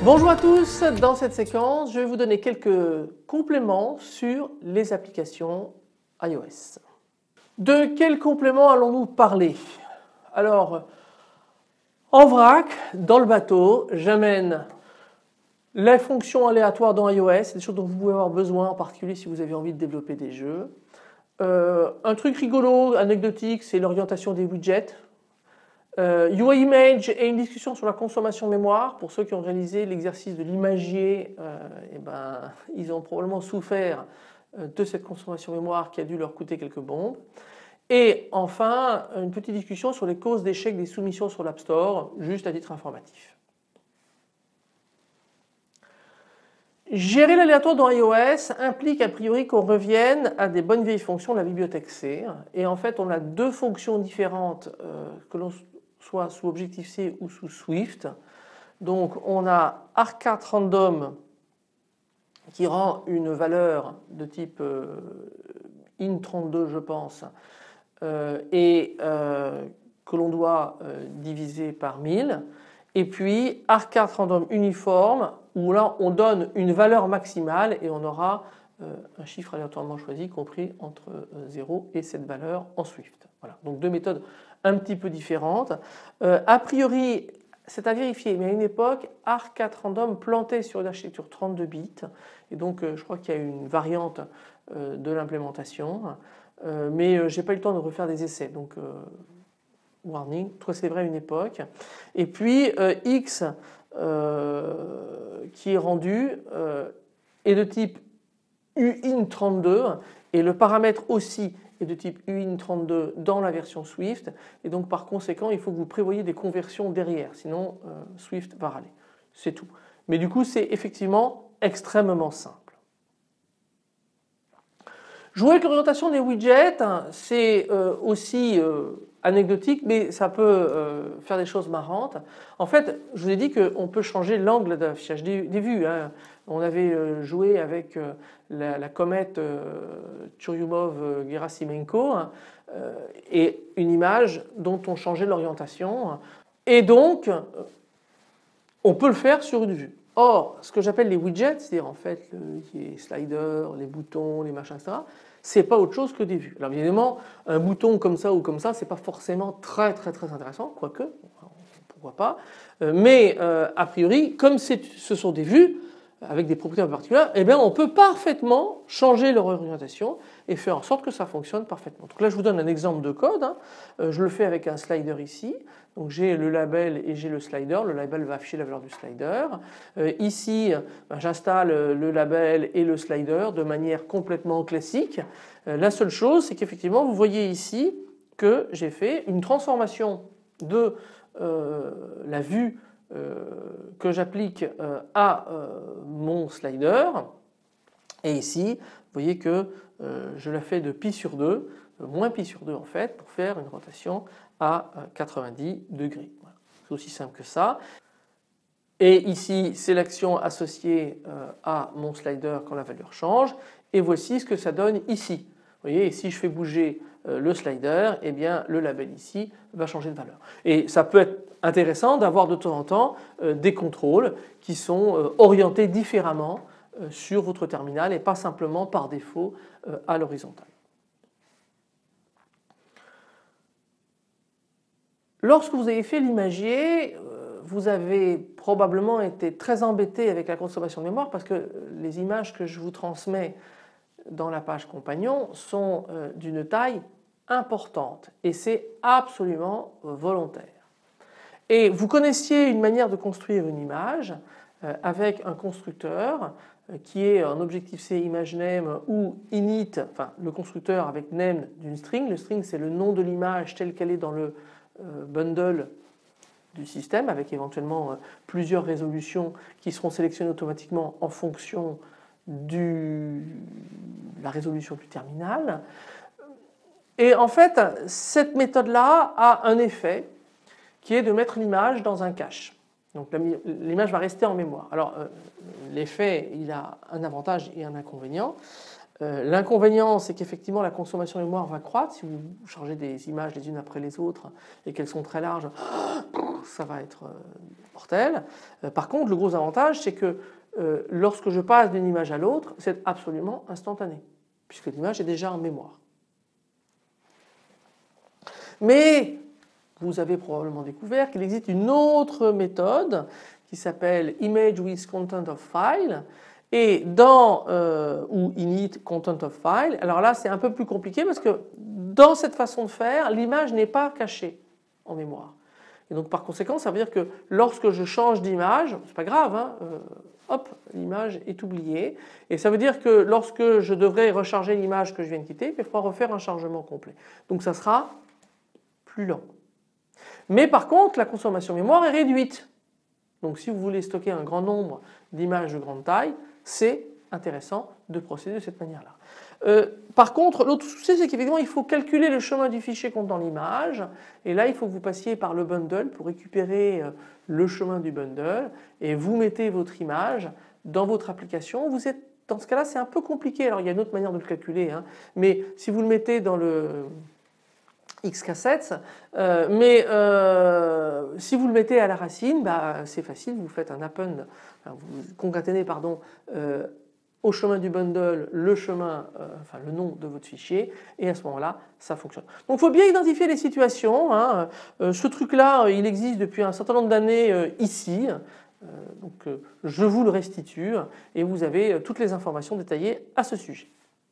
Bonjour à tous, dans cette séquence je vais vous donner quelques compléments sur les applications iOS. De quels compléments allons-nous parler? Alors en vrac, dans le bateau, j'amène les fonctions aléatoires dans iOS, c'est des choses dont vous pouvez avoir besoin, en particulier si vous avez envie de développer des jeux. Un truc rigolo, anecdotique, c'est l'orientation des widgets. UI Image et une discussion sur la consommation mémoire. Pour ceux qui ont réalisé l'exercice de l'imagier, ils ont probablement souffert de cette consommation mémoire qui a dû leur coûter quelques bombes. Et enfin, une petite discussion sur les causes d'échec des soumissions sur l'App Store, juste à titre informatif. Gérer l'aléatoire dans iOS implique a priori qu'on revienne à des bonnes vieilles fonctions de la bibliothèque C. Et en fait, on a deux fonctions différentes que l'on soit sous Objective-C ou sous Swift. Donc on a arc4random qui rend une valeur de type int32 je pense et que l'on doit diviser par 1000. Et puis arc4random uniforme où là on donne une valeur maximale et on aura un chiffre aléatoirement choisi compris entre 0 et cette valeur en Swift. Voilà. Donc deux méthodes un petit peu différentes. A priori, c'est à vérifier, mais à une époque, arc4random plantait sur une architecture 32 bits et donc je crois qu'il y a une variante de l'implémentation, mais je n'ai pas eu le temps de refaire des essais, donc warning, toi c'est vrai à une époque. Et puis X qui est rendu est de type uint32 et le paramètre aussi est de type uint32 dans la version Swift et donc par conséquent il faut que vous prévoyiez des conversions derrière, sinon Swift va râler. C'est tout. Mais du coup c'est effectivement extrêmement simple. Jouer avec l'orientation des widgets, c'est aussi anecdotique, mais ça peut faire des choses marrantes. En fait, je vous ai dit qu'on peut changer l'angle d'affichage des vues. On avait joué avec la comète Churyumov-Gerasimenko et une image dont on changeait l'orientation. Et donc, on peut le faire sur une vue. Or, ce que j'appelle les widgets, c'est-à-dire en fait les sliders, les boutons, les machins, etc., c'est pas autre chose que des vues. Alors évidemment, un bouton comme ça ou comme ça, c'est pas forcément très intéressant, quoique, pourquoi pas. Mais a priori, comme ce sont des vues avec des propriétés particulières, eh bien on peut parfaitement changer leur orientation et faire en sorte que ça fonctionne parfaitement. Donc là, je vous donne un exemple de code. Je le fais avec un slider ici. Donc j'ai le label et j'ai le slider. Le label va afficher la valeur du slider. Ici, j'installe le label et le slider de manière complètement classique. La seule chose, c'est qu'effectivement, vous voyez ici que j'ai fait une transformation de la vue que j'applique à mon slider. Et ici, vous voyez que je la fais de pi sur 2, moins pi sur 2 en fait, pour faire une rotation à 90 degrés. Voilà. C'est aussi simple que ça. Et ici, c'est l'action associée à mon slider quand la valeur change. Et voici ce que ça donne ici. Vous voyez, si je fais bouger le slider, eh bien, le label ici va changer de valeur. Et ça peut être intéressant d'avoir de temps en temps des contrôles qui sont orientés différemment sur votre terminal et pas simplement par défaut à l'horizontale. Lorsque vous avez fait l'imagier, vous avez probablement été très embêté avec la consommation de mémoire parce que les images que je vous transmets dans la page compagnon sont d'une taille importante et c'est absolument volontaire. Et vous connaissiez une manière de construire une image avec un constructeur qui est un Objective-C ImageName ou init, enfin le constructeur avec name d'une string. Le string c'est le nom de l'image telle qu'elle est dans le bundle du système avec éventuellement plusieurs résolutions qui seront sélectionnées automatiquement en fonction de la résolution du terminal. Et en fait, cette méthode-là a un effet qui est de mettre l'image dans un cache. Donc l'image va rester en mémoire. Alors l'effet, il a un avantage et un inconvénient. L'inconvénient, c'est qu'effectivement la consommation de mémoire va croître. Si vous changez des images les unes après les autres et qu'elles sont très larges, ça va être mortel. Par contre, le gros avantage, c'est que lorsque je passe d'une image à l'autre, c'est absolument instantané, puisque l'image est déjà en mémoire. Mais vous avez probablement découvert qu'il existe une autre méthode qui s'appelle Image with Content of File, et ou init content of file, alors là c'est un peu plus compliqué parce que dans cette façon de faire, l'image n'est pas cachée en mémoire. Et donc par conséquent, ça veut dire que lorsque je change d'image, c'est pas grave, hein, hop, l'image est oubliée. Et ça veut dire que lorsque je devrais recharger l'image que je viens de quitter, il faudra refaire un chargement complet. Donc ça sera plus lent. Mais par contre, la consommation mémoire est réduite. Donc si vous voulez stocker un grand nombre d'images de grande taille, c'est intéressant de procéder de cette manière-là. Par contre, l'autre souci, c'est qu'effectivement, il faut calculer le chemin du fichier contenant l'image. Et là, il faut que vous passiez par le bundle pour récupérer le chemin du bundle. Et vous mettez votre image dans votre application. Vous êtes, dans ce cas-là, c'est un peu compliqué. Alors, il y a une autre manière de le calculer, hein, mais si vous le mettez dans le XK7, si vous le mettez à la racine, c'est facile, vous faites un append, vous concaténez au chemin du bundle le nom de votre fichier, et à ce moment-là ça fonctionne. Donc il faut bien identifier les situations, hein. Ce truc-là il existe depuis un certain nombre d'années ici, donc je vous le restitue et vous avez toutes les informations détaillées à ce sujet.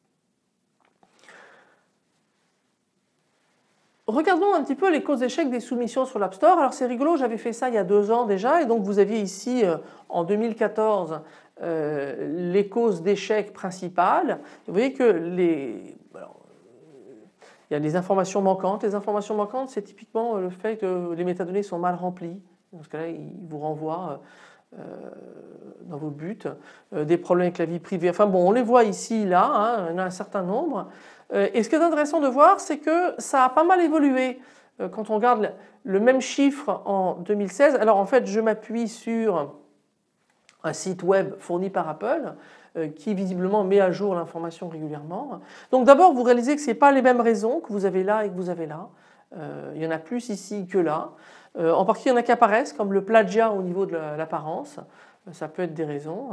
Regardons un petit peu les causes d'échec des soumissions sur l'App Store. Alors c'est rigolo, j'avais fait ça il y a 2 ans déjà, et donc vous aviez ici en 2014 les causes d'échec principales. Vous voyez que il y a des informations manquantes. Les informations manquantes, c'est typiquement le fait que les métadonnées sont mal remplies. Dans ce cas-là, il vous renvoie dans vos buts. Des problèmes avec la vie privée. Enfin bon, on les voit ici, là, hein, il y en a un certain nombre. Et ce qui est intéressant de voir, c'est que ça a pas mal évolué. Quand on regarde le même chiffre en 2016, alors en fait je m'appuie sur un site web fourni par Apple qui visiblement met à jour l'information régulièrement. Donc d'abord vous réalisez que ce n'est pas les mêmes raisons que vous avez là et que vous avez là. Il y en a plus ici que là. En particulier il y en a qui apparaissent comme le plagiat au niveau de l'apparence. Ça peut être des raisons.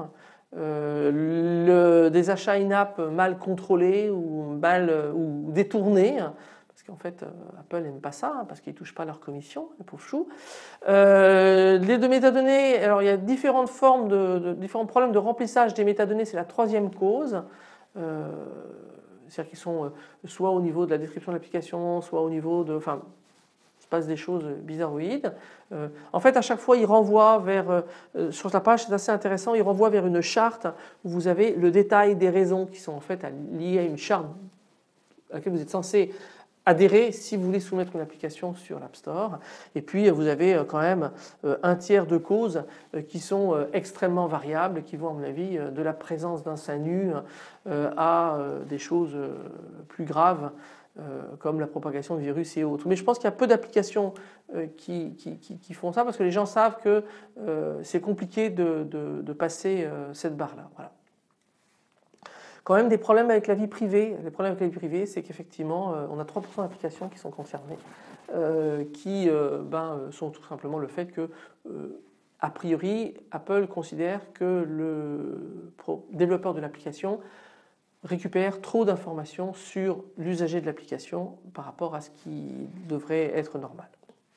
Des achats in-app mal contrôlés ou détournés, parce qu'en fait Apple n'aime pas ça, hein, parce qu'ils ne touchent pas leur commission, les pauvres choux. Les deux métadonnées, alors il y a différentes formes différents problèmes de remplissage des métadonnées, c'est la 3e cause. C'est-à-dire qu'ils sont soit au niveau de la description de l'application, soit au niveau de... Enfin, il se passe des choses bizarroïdes. En fait, à chaque fois, il renvoie vers, sur la page, c'est assez intéressant, il renvoie vers une charte où vous avez le détail des raisons qui sont en fait liées à une charte à laquelle vous êtes censé adhérer si vous voulez soumettre une application sur l'App Store. Et puis, vous avez quand même un tiers de causes qui sont extrêmement variables, qui vont, à mon avis, de la présence d'un sein nu à des choses plus graves, comme la propagation de virus et autres. Mais je pense qu'il y a peu d'applications qui font ça parce que les gens savent que c'est compliqué de passer cette barre-là. Voilà. Quand même des problèmes avec la vie privée. Les problèmes avec la vie privée, c'est qu'effectivement, on a 3% d'applications qui sont concernées, qui sont tout simplement le fait que, a priori, Apple considère que le développeur de l'application récupère trop d'informations sur l'usager de l'application par rapport à ce qui devrait être normal.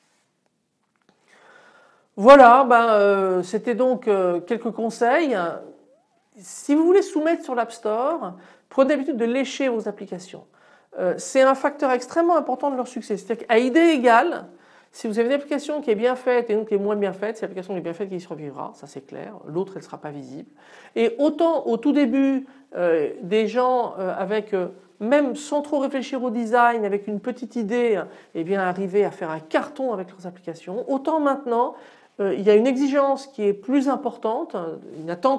Voilà, c'était donc quelques conseils. Si vous voulez soumettre sur l'App Store, prenez l'habitude de lécher vos applications. C'est un facteur extrêmement important de leur succès. C'est-à-dire qu'à idée égale, si vous avez une application qui est bien faite et une qui est moins bien faite, c'est l'application qui est bien faite qui survivra, ça c'est clair, l'autre elle ne sera pas visible. Et autant au tout début, des gens avec, même sans trop réfléchir au design, avec une petite idée, arriver à faire un carton avec leurs applications, autant maintenant, il y a une exigence qui est plus importante, une attente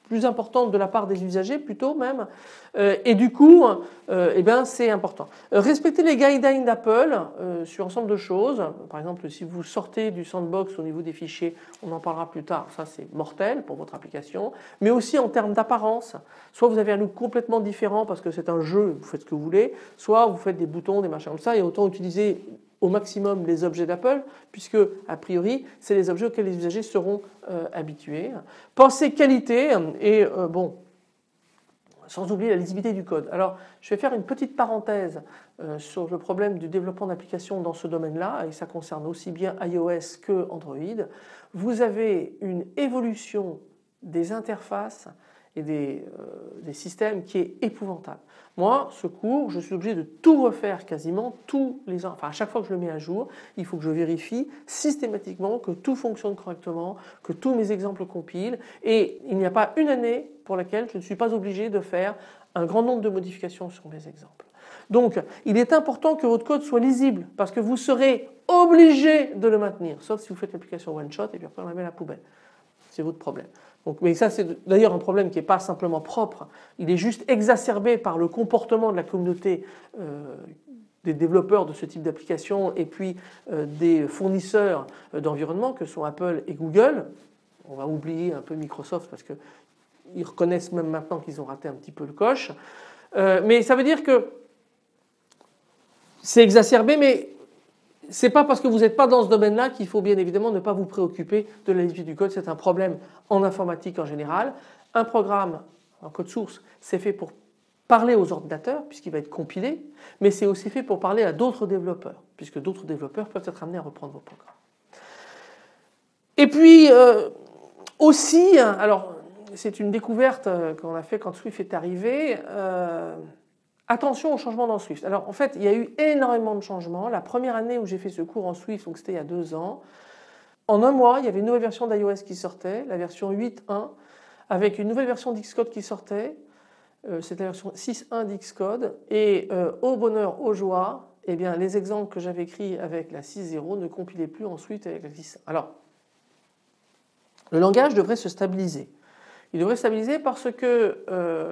plus importante de la part des usagers plutôt même, et du coup eh bien c'est important. Respecter les guidelines d'Apple sur un ensemble de choses, par exemple si vous sortez du sandbox au niveau des fichiers, on en parlera plus tard, ça c'est mortel pour votre application, mais aussi en termes d'apparence, soit vous avez un look complètement différent parce que c'est un jeu, vous faites ce que vous voulez, soit vous faites des boutons, des machins comme ça, et autant utiliser au maximum les objets d'Apple, puisque a priori c'est les objets auxquels les usagers seront habitués. Pensez qualité et bon, sans oublier la lisibilité du code. Alors je vais faire une petite parenthèse sur le problème du développement d'applications dans ce domaine-là, et ça concerne aussi bien iOS que Android. Vous avez une évolution des interfaces et des systèmes qui est épouvantable. Moi, ce cours, je suis obligé de tout refaire quasiment tous les ans. Enfin, à chaque fois que je le mets à jour, il faut que je vérifie systématiquement que tout fonctionne correctement, que tous mes exemples compilent. Et il n'y a pas une année pour laquelle je ne suis pas obligé de faire un grand nombre de modifications sur mes exemples. Donc, il est important que votre code soit lisible parce que vous serez obligé de le maintenir, sauf si vous faites l'application one shot et puis après on la met à la poubelle. C'est votre problème. Donc, mais ça c'est d'ailleurs un problème qui n'est pas simplement propre, il est juste exacerbé par le comportement de la communauté des développeurs de ce type d'application et puis des fournisseurs d'environnement que sont Apple et Google. On va oublier un peu Microsoft parce qu'ils reconnaissent même maintenant qu'ils ont raté un petit peu le coche. Mais ça veut dire que c'est exacerbé, mais ce n'est pas parce que vous n'êtes pas dans ce domaine-là qu'il faut bien évidemment ne pas vous préoccuper de la lisibilité du code. C'est un problème en informatique en général. Un programme, un code source, c'est fait pour parler aux ordinateurs puisqu'il va être compilé, mais c'est aussi fait pour parler à d'autres développeurs puisque d'autres développeurs peuvent être amenés à reprendre vos programmes. Et puis aussi, alors c'est une découverte qu'on a fait quand Swift est arrivé. Attention aux changements dans Swift. Alors en fait, il y a eu énormément de changements. La première année où j'ai fait ce cours en Swift, donc c'était il y a 2 ans, en un mois, il y avait une nouvelle version d'iOS qui sortait, la version 8.1, avec une nouvelle version d'Xcode qui sortait. C'était la version 6.1 d'Xcode. Et au bonheur, aux joies, eh bien, les exemples que j'avais écrits avec la 6.0 ne compilaient plus en Swift avec la 6.1. Alors, le langage devrait se stabiliser. Il devrait se stabiliser parce que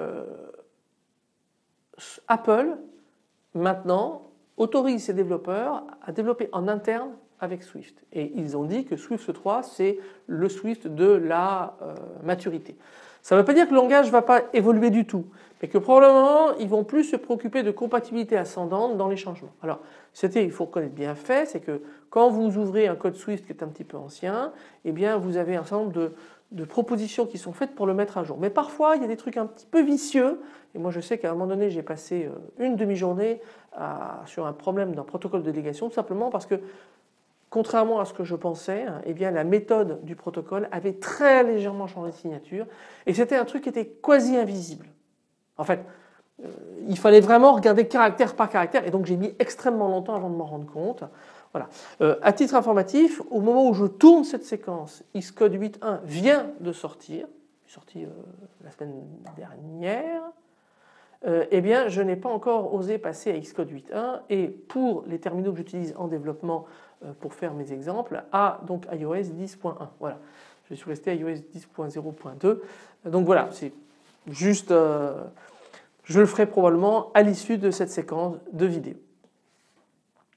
Apple, maintenant, autorise ses développeurs à développer en interne avec Swift. Et ils ont dit que Swift 3, c'est le Swift de la maturité. Ça ne veut pas dire que le langage ne va pas évoluer du tout, mais que probablement, ils vont plus se préoccuper de compatibilité ascendante dans les changements. Alors, il faut reconnaître bien fait, c'est que quand vous ouvrez un code Swift qui est un petit peu ancien, eh bien, vous avez un certain nombre de propositions qui sont faites pour le mettre à jour. Mais parfois, il y a des trucs un petit peu vicieux. Et moi, je sais qu'à un moment donné, j'ai passé une demi-journée sur un problème d'un protocole de délégation, tout simplement parce que, contrairement à ce que je pensais, eh bien, la méthode du protocole avait très légèrement changé de signature. Et c'était un truc qui était quasi invisible. En fait, il fallait vraiment regarder caractère par caractère. Et donc, j'ai mis extrêmement longtemps avant de m'en rendre compte. Voilà. À titre informatif, au moment où je tourne cette séquence, Xcode 8.1 vient de sortir, sorti la semaine dernière, eh bien je n'ai pas encore osé passer à Xcode 8.1 et pour les terminaux que j'utilise en développement pour faire mes exemples, à donc iOS 10.1. Voilà. Je suis resté à iOS 10.0.2. Donc voilà, c'est juste, je le ferai probablement à l'issue de cette séquence de vidéos.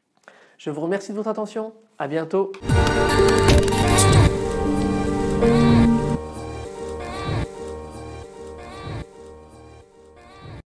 Je vous remercie de votre attention. À bientôt.